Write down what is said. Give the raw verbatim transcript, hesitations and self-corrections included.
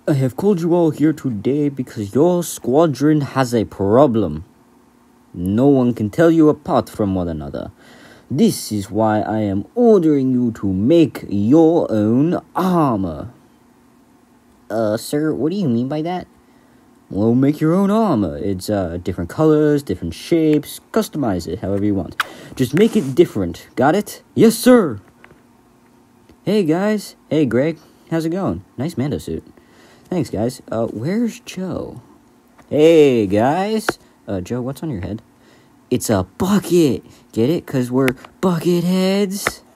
I have called you all here today because your squadron has a problem. No one can tell you apart from one another. This is why I am ordering you to make your own armor. Uh, sir, what do you mean by that? Well, make your own armor. It's, uh, different colors, different shapes. Customize it however you want. Just make it different. Got it? Yes, sir! Hey, guys. Hey, Greg. How's it going? Nice Mando suit. Thanks, guys. Uh, where's Joe? Hey, guys. Uh, Joe, what's on your head? It's a bucket. Get it? Because we're bucket heads.